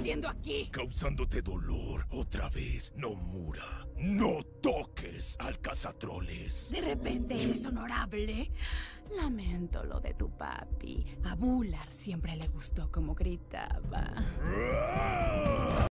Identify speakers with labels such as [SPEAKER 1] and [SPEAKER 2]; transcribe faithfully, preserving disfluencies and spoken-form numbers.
[SPEAKER 1] haciendo aquí?
[SPEAKER 2] Causándote dolor. Otra vez, Nomura. No toques al cazatroles.
[SPEAKER 1] ¿De repente eres honorable? Lamento lo de tu papi. A Bullard siempre le gustó como gritaba.